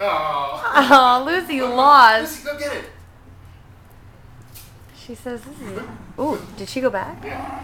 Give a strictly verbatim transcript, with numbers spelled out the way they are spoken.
Oh. Oh, Lucy lost. Lucy, go get it. She says this is it. Ooh, did she go back? Yeah.